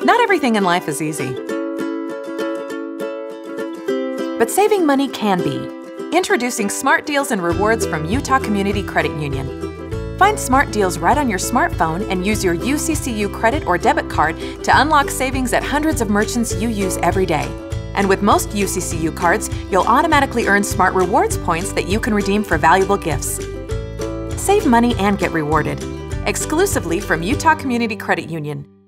Not everything in life is easy, but saving money can be. Introducing Smart Deals and Rewards from Utah Community Credit Union. Find Smart Deals right on your smartphone and use your UCCU credit or debit card to unlock savings at hundreds of merchants you use every day. And with most UCCU cards, you'll automatically earn Smart Rewards points that you can redeem for valuable gifts. Save money and get rewarded. Exclusively from Utah Community Credit Union.